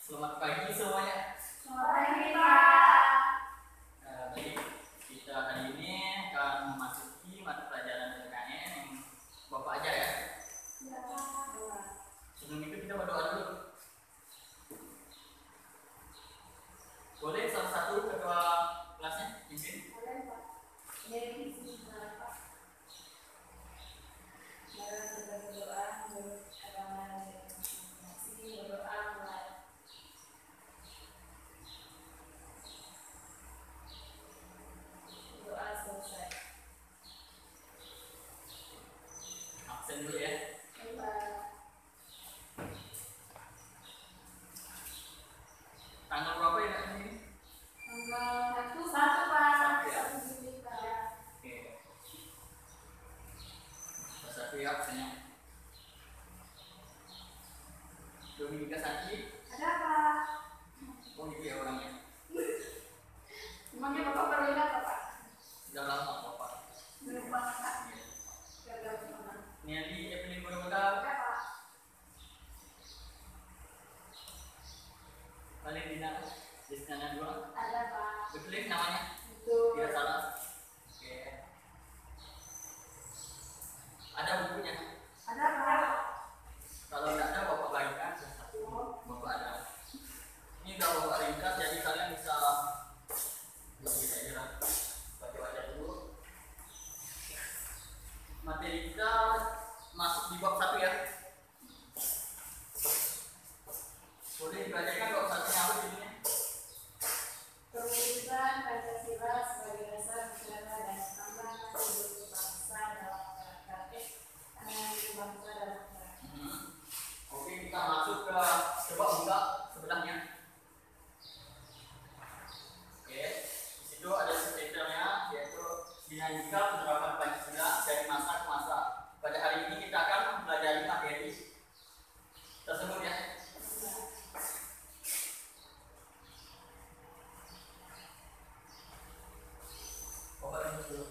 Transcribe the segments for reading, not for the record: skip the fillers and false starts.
Selamat pagi semuanya. Selamat pagi, Pak. Jadi kita hari ini akan memasuki mata pelajaran PKN yang Bapak ajar ya. Ya, Pak. Sebelum itu kita berdoa dulu. Boleh salah satu ketua kelasnya pimpin? Boleh, Pak. Dari sini, Pak. Mari kita berdoa menurut agama dan masing-masing berdoa mulai. Doa selesai. Absen dulu ya. Tanggal berapa ya ini? Tanggal 1, Pak. Satu ya? 1 Juli, Pak. Oke. Satu ya absennya. Dominika Santi. Ada, Pak. Oh gitu ya orangnya. Emangnya Bapak perlu ingat, Pak? Sudah lama Bapak. Belum, Pak. Iya. Gagal mana? Niali Evelyn Mudah-mudahan. Ada, Pak. Valentina Desnana 2. Ada, Pak. Betul ya namanya? Itu. Tidak salah. Oke. Ada bukunya? Ada, Pak. Kalau tidak ada Bapak bagikan satu. Bapak ada. Ini udah Bapak ringkas jadi kalian bisa lebih saya baca-baca dulu. Materi kita masuk di bab 1 ya. Boleh dibacakan bab 1-nya apa judulnya? Perwujudan Pancasila sebagai dasar negara dan tambang hidup bangsa dalam masyarakat. Bangsa dalam masyarakat. Oke, kita masuk ke coba buka sebelahnya. Oke, di situ ada subtitlenya yaitu dinamika penerapan Pancasila dari masa ke masa. Pada hari ini kita akan mempelajari materi tersebut ya. Bapak dulu.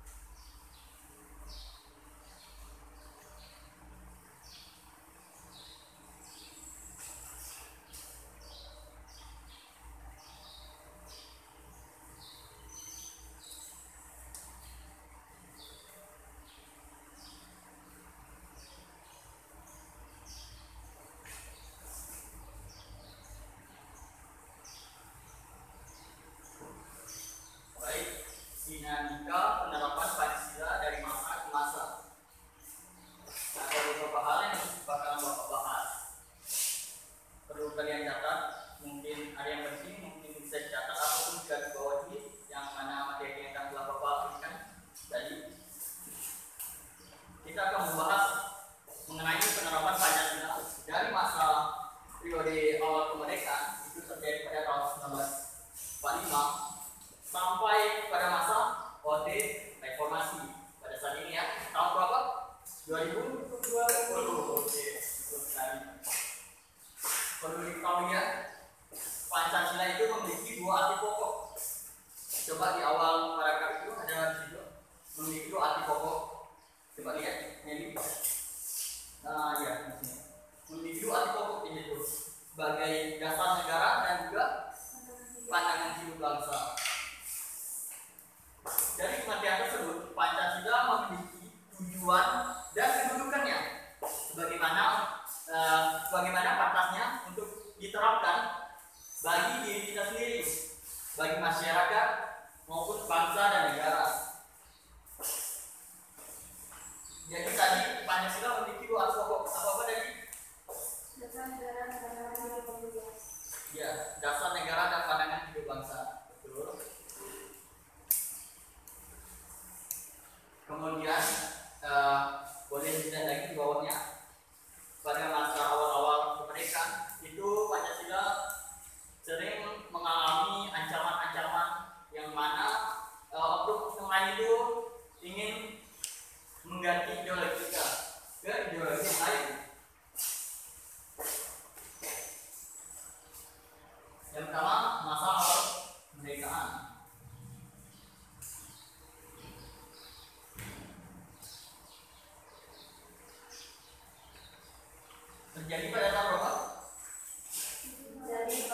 Baik, dinamika penerapan Pancasila dari masa ke masa. Ada beberapa hal yang bakalan Bapak bahas. Perlu kalian catat, mungkin ada yang penting, mungkin bisa dicatat ataupun juga dibawahi yang mana materi yang akan telah Bapak berikan tadi. Kita akan membahas mengenai penerapan Pancasila dari masa periode awal kemerdekaan itu terjadi pada tahun 1945 sampai pada masa orde reformasi pada saat ini ya. Tahun berapa? 2020. Oke, betul sekali. Perlu diketahui ya, Pancasila itu memiliki 2 arti pokok. Coba di awal paragraf itu ada di situ memiliki 2 arti pokok. Coba lihat ini. Nah ya, di sini. Memiliki 2 arti pokok ini itu sebagai dasar negara dan juga pandangan hidup bangsa. Dari pengertian tersebut, Pancasila memiliki tujuan dan kedudukannya bagaimana pantasnya untuk diterapkan bagi diri kita sendiri, bagi masyarakat maupun bangsa dan negara. Jadi tadi Pancasila memiliki 2 arti pokok. Apa tadi? Dasar negara dan pandangan hidup bangsa. Ya, dasar negara dan pandangan hidup bangsa. Betul. Kemudian boleh dilihat lagi di bawahnya. Pada masa awal-awal kemerdekaan itu Pancasila sering mengalami ancaman-ancaman yang mana oknum lain itu ingin mengganti ideologi kita ke ideologi yang lain. Yang pertama masa awal kemerdekaan. Terjadi pada tahun berapa? Jadi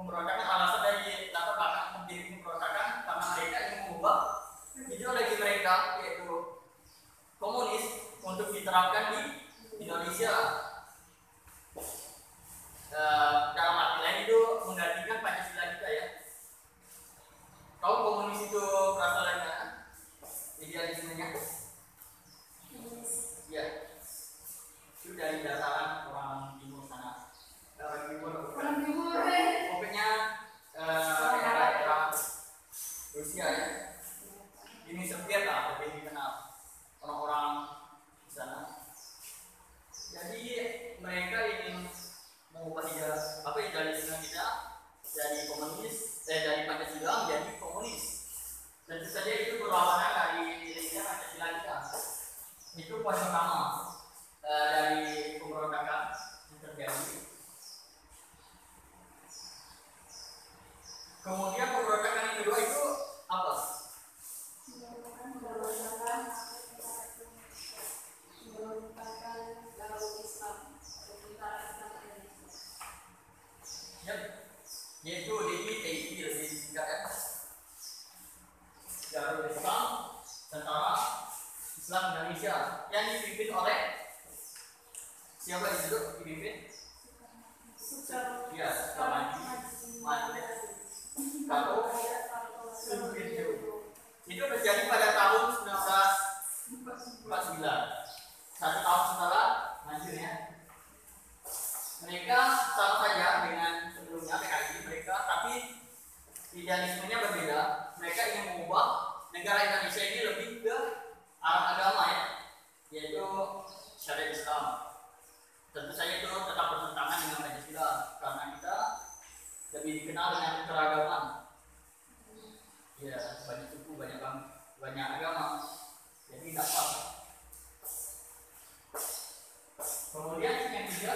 pemberontakan, alasan dari latar belakang pendiri pemberontakan karena mereka ingin mengubah ideologi mereka yaitu komunis untuk diterapkan di Indonesia. Dalam arti lain itu menggantikan Pancasila kita ya. Tahu komunis itu berasal dari mana? Idealismenya? Ya, itu dari dataran orang timur sana. Orang timur. Pokoknya daerah Rusia ya. Ini Soviet lah, lebih dikenal orang-orang di sana. Jadi mereka ingin mengubah idealisme kita dari komunis, dari Pancasila menjadi komunis. Tentu saja itu berlawanan dari nilainya Pancasila kita. Itu poin pertama dari pemberontakan yang terjadi. Kemudian pemberontakan yang kedua itu apa? Yaitu DITI lebih disingkatkan Darul Islam Tentara Islam Indonesia yang dipimpin oleh siapa yang disebut dipimpin? Ya, Maju. Kalau itu terjadi pada tahun 1949, 1 tahun setelah Manjurnya. Mereka sama saja dengan sebelumnya PKI mereka, tapi idealismenya berbeda. Mereka ingin mengubah negara Indonesia ini lebih ke arah agama ya, yaitu syariat Islam. Tentu saja itu tetap bertentangan dengan Pancasila karena kita lebih dikenal dengan keragaman. Ya, banyak suku, banyak agama. Jadi tidak apa. Kemudian yang ketiga,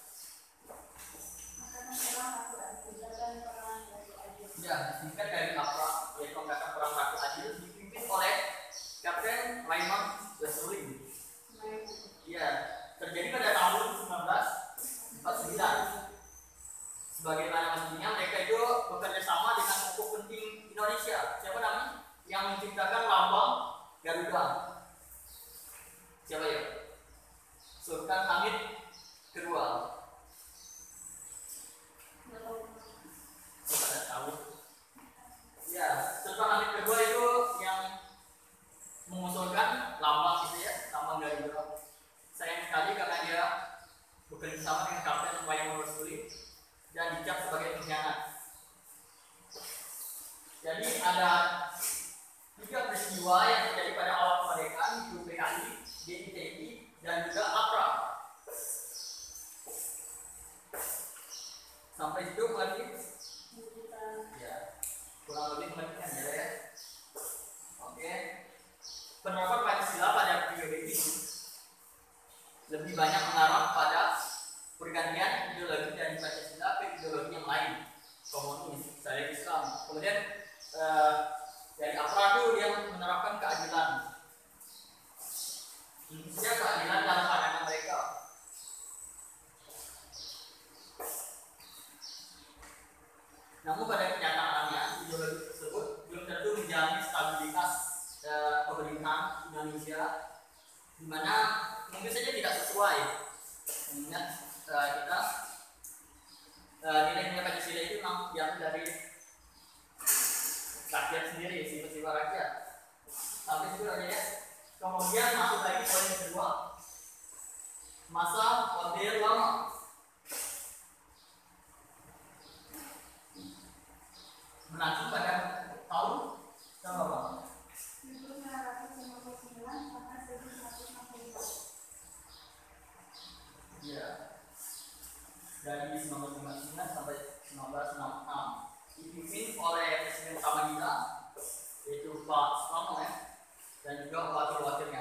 ya, singkat dari APRA, yaitu Angkatan Perang Rakyat Adil, dipimpin oleh Kapten Raymond Westling. Ya, terjadi pada tahun 1949. Sebagaimana mestinya mereka itu bekerja sama dengan tokoh penting Indonesia. Siapa namanya? Yang menciptakan lambang Garuda. Siapa ya? Sultan Hamid kedua. Tidak tahu. Ya, Sultan Hamid kedua itu yang mengusulkan lambang itu ya, lambang Garuda. Sayang sekali karena dia bekerja sama dengan Kapten Wayan Rasuli dan dicap sebagai pengkhianat. Jadi ada 3 peristiwa yang terjadi pada awal kemerdekaan, yaitu PKI, DITI, dan juga APRA. Sampai situ mengerti? Ya, kurang lebih mengerti kan ya? Oke. Penerapan Pancasila pada periode ini lebih banyak mengarah pada pergantian ideologi dari Pancasila ke ideologi yang lain, komunis, syariat Islam. Kemudian dari APRA itu dia menerapkan keadilan, intinya keadilan dalam pandangan mereka. Namun pada kenyataannya ideologi tersebut belum tentu menjamin stabilitas pemerintahan Indonesia, di mana mungkin saja tidak sesuai mengingat kita nilai-nilai Pancasila itu memang diambil dari rakyat sendiri, sifat-sifat rakyat. Sampai situ aja ya. Kemudian masuk lagi poin yang kedua, masa Orde Lama. Berlangsung pada tahun berapa? Ya, dari 1959 sampai 1966 dipimpin oleh Presiden pertama kita, yaitu Pak Soekarno ya, dan juga wakil-wakilnya.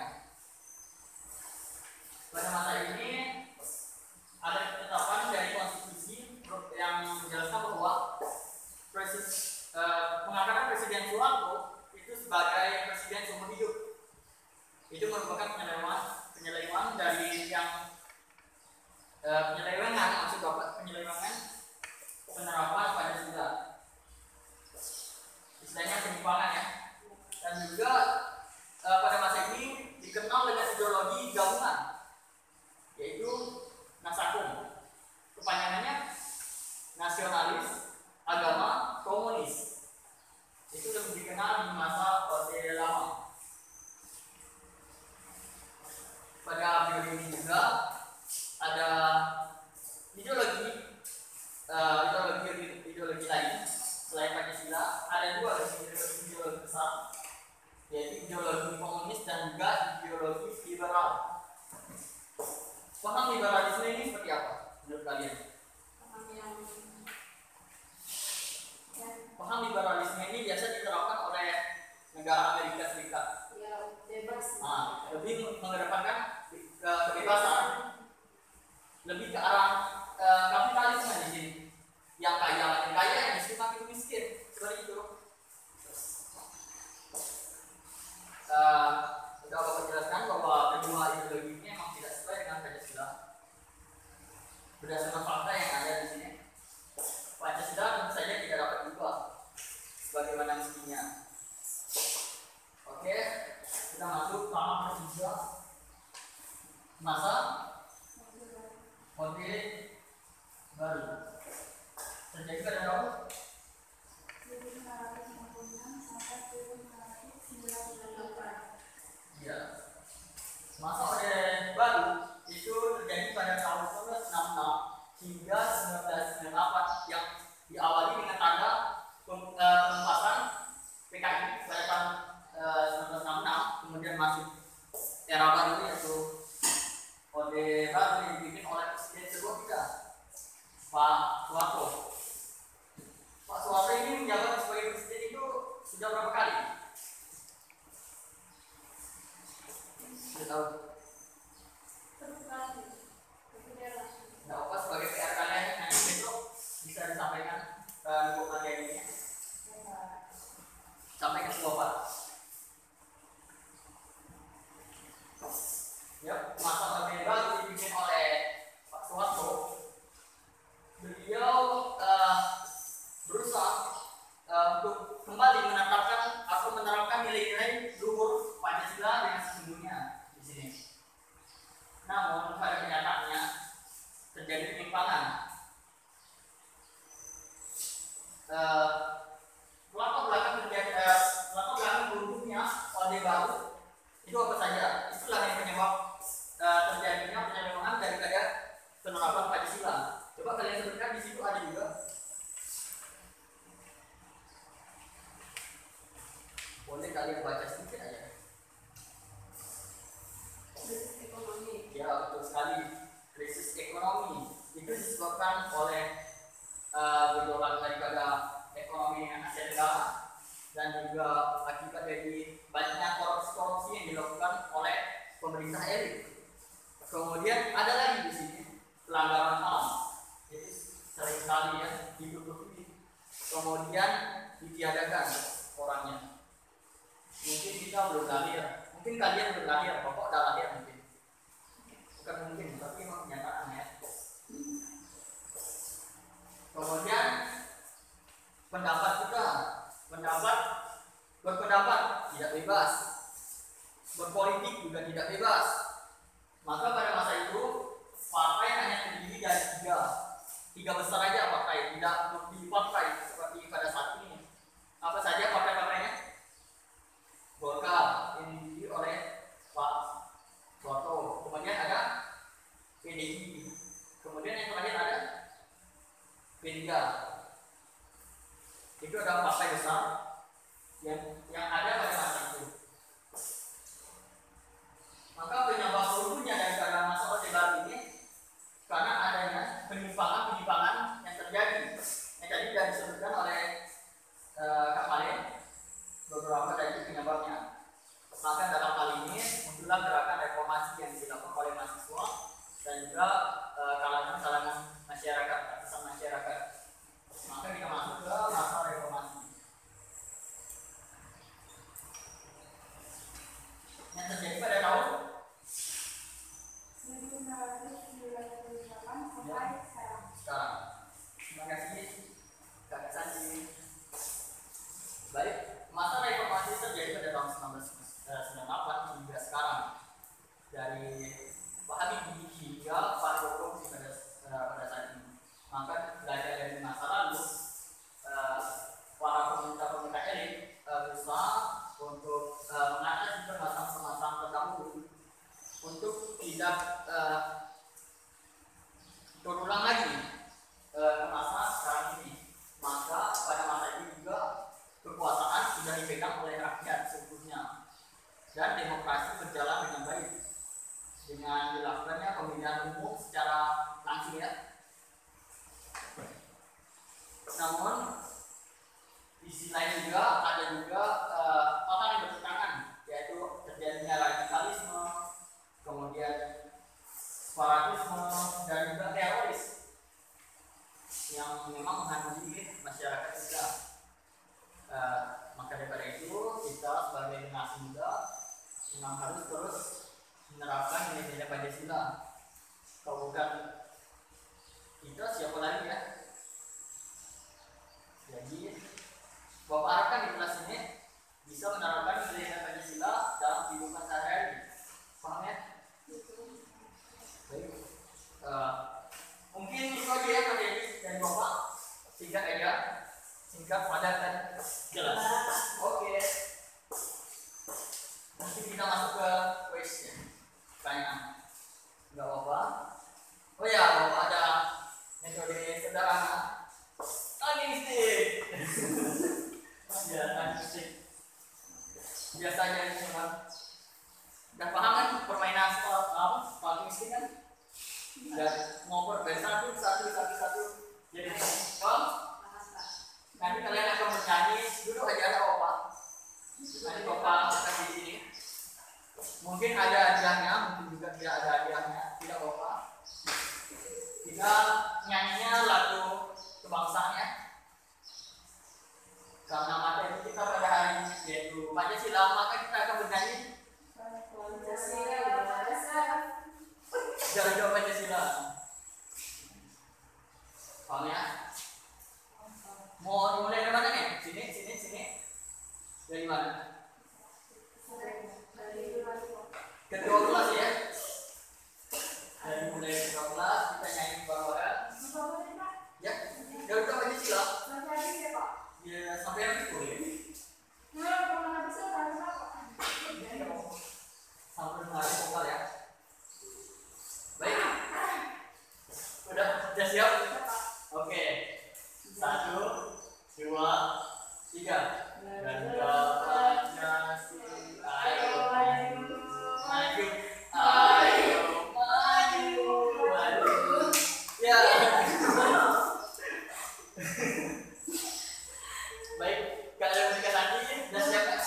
Pada masa ini ada ketetapan dari konstitusi yang menjelaskan bahwa pengangkatan Presiden Soeharto itu sebagai presiden seumur hidup. Itu merupakan penyelewengan dari yang penyelewengan, maksud Bapak penyelewengan penerapan Pancasila, istilahnya penyimpangan ya. Dan juga pada masa ini dikenal dengan ideologi gabungan, yaitu Nasakum, kepanjangannya nasionalis agama komunis. Itu lebih dikenal di masa Orde Lama. Pada periode ini juga ada ideologi lain selain Pancasila. Ada dua ideologi besar, yaitu ideologi komunis dan juga ideologi liberal. Paham liberalisme ini seperti apa menurut kalian? Paham liberalisme ini biasa diterapkan oleh negara Amerika Serikat. Ya, bebas. Lebih mengedepankan kebebasan, lebih ke arah kapitalisme di sini. Yang kaya makin kaya, yang miskin makin miskin, seperti itu. Sudah Bapak jelaskan bahwa kedua ideologi ini memang tidak sesuai dengan Pancasila. Berdasarkan fakta yang ada di sini, Pancasila tentu saja tidak dapat diubah sebagaimana mestinya. Oke, kita masuk tahap ketiga, masa Orde Baru. Terjadi pada tahun 1956 sampai 1998. ya. Masa Orde Baru itu terjadi pada tahun 1966 hingga 1998 yang diawali dengan tanda penumpasan PKI pada tahun 1966, kemudian masuk era baru yaitu Orde Baru yang dipimpin oleh Presiden kedua kita, Pak Soeharto. Pak Soeharto ini menjabat sebagai presiden itu sudah berapa kali? Sudah tahu? Nah, apa sebagai PR kalian nanti besok bisa disampaikan ke ibu kalian ini sampai ke semua Pak. Ya, masa Orde Baru dipimpin oleh Pak Soeharto. Beliau berusaha untuk kembali menetapkan atau menerapkan nilai-nilai luhur Pancasila dengan sesungguhnya di sini. Namun pada kenyataannya terjadi penyimpangan. Latar belakang runtuhnya Orde Baru itu apa saja? Itulah yang penyebab terjadinya penyimpangan daripada penerapan Pancasila. Coba kalian sebutkan, di situ ada juga. Boleh kalian baca sedikit aja. Krisis ekonomi. Ya, betul sekali. Krisis ekonomi itu disebabkan oleh gejolak daripada ekonomi Asia Tenggara dan juga akibat dari banyaknya korupsi yang dilakukan oleh pemerintah elit. Kemudian ada lagi di sini pelanggaran HAM, jadi sering sekali ya ditutupi, kemudian ditiadakan orangnya. Mungkin kita belum lahir, mungkin kalian belum lahir, Bapak udah lahir mungkin. Bukan mungkin, tapi memang kenyataan ya. Kemudian pendapat kita, berpendapat tidak bebas, berpolitik juga tidak bebas. Maka pada masa itu partai hanya terdiri dari tiga besar aja partai, tidak multi-partai seperti pada saat ini. Apa saja partai-partainya? Golkar yang didiri oleh Pak Soeharto. Kemudian ada PDI. Kemudian yang terakhir ada P3. Itu adalah partai besar yang ada pada masa itu. Maka penyebab runtuhnya daripada masa Orde Baru ini karena adanya penyimpangan yang terjadi. Yang tadi sudah disebutkan oleh Kak Malen beberapa dari penyebabnya. Maka dalam hal ini muncullah gerakan reformasi yang dilakukan oleh mahasiswa dan juga kalangan masyarakat, lapisan masyarakat. Maka kita masuk ke masa reformasi. Yang terjadi pada tahun 1998 sampai sekarang. sekarang. Terima kasih. dari Pak Habibie hingga Pak Jokowi pada saat ini. Maka belajar dari masa lalu, para pemerintah elit berusaha untuk mengatasi permasalahan terdahulu untuk tidak terulang lagi ke masa sekarang ini. Maka pada masa itu juga kekuasaan sudah dipegang oleh rakyat seutuhnya dan demokrasi berjalan dengan baik dengan dilakukannya pemilihan umum secara langsung ya. Namun di sisi lain juga ada juga hal yang bertentangan, yaitu terjadinya radikalisme, kemudian separatisme dan juga teroris yang memang menghantui masyarakat kita. Maka daripada itu kita sebagai generasi muda memang harus terus menerapkan nilai-nilai Pancasila. Kalau bukan kita siapa lagi ya? Jadi Bapak harapkan di kelas ini bisa menerapkan nilai-nilai Pancasila dalam kehidupan sehari-hari. Paham ya? Baik. Mungkin itu aja ya materi dari Bapak. Singkat aja, singkat, padat dan jelas. Oke. Nanti kita masuk ke question. Pertanyaan. Enggak apa-apa. Oh ya, Bapak ada metode sederhana. Talking stick. Ya, talking stick. Biasanya ini memang. Udah paham kan permainan talking stick kan? Dan ngobrol dari satu jadi nanti kalian akan bernyanyi duduk aja ada opa nanti bapak akan di sini mungkin ada hadiahnya mungkin juga tidak ada hadiahnya tidak opa kita nyanyinya lagu kebangsaan ya karena materi kita pada hari ini yaitu Pancasila maka kita akan bernyanyi jauh-jauh Pancasila. Paham ya? Mau dimulai dari mana nih? Sini. Dari mana? Kedua kelas ya? Dari mulai kedua kelas kita nyanyi bareng-bareng. Ya, jauh-jauh Pancasila. Ya, sampai yang itu boleh. Sampai hari vokal ya. Baik, udah siap? Oke, 1, 2, 3. Ganda Pancasila, ayo maju, ya. Baik, kalian berikan lagi, udah siap kan?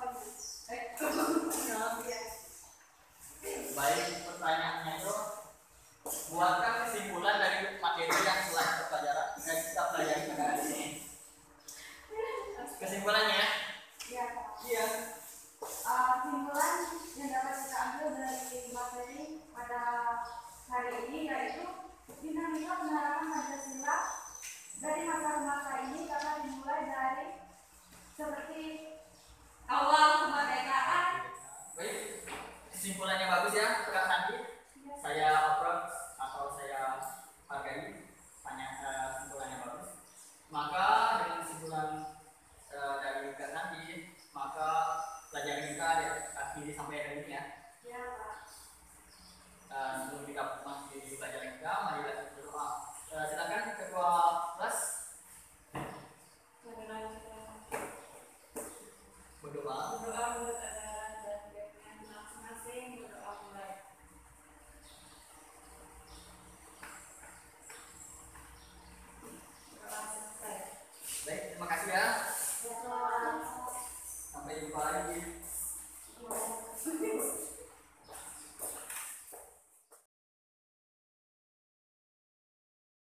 Baik, pertanyaannya itu buatkan kesimpulan dari materi yang telah kita pelajari pada hari ini. Kesimpulannya? Iya. Iya. Kesimpulan yang dapat kita ambil dari materi pada hari ini yaitu dinamika penerapan Pancasila dari masa ke masa ini dapat dimulai dari seperti awal kemerdekaan. Baik, kesimpulannya bagus ya, Kak Sandi. Saya approve atau saya hargai kesimpulannya bagus. Maka dengan kesimpulan dari Kak Sandi, maka pelajaran kita akhiri sampai hari ini ya. Ya, Pak. Sebelum kita masuk di pelajaran kita, mari kita berdoa. Silakan ketua kelas berdoa. Berdoa menurut ajaran dan keyakinan masing-masing. Berdoa mulai. Berdoa selesai. Baik, terima kasih ya. Ya, selamat. Sampai jumpa lagi. Terima kasih.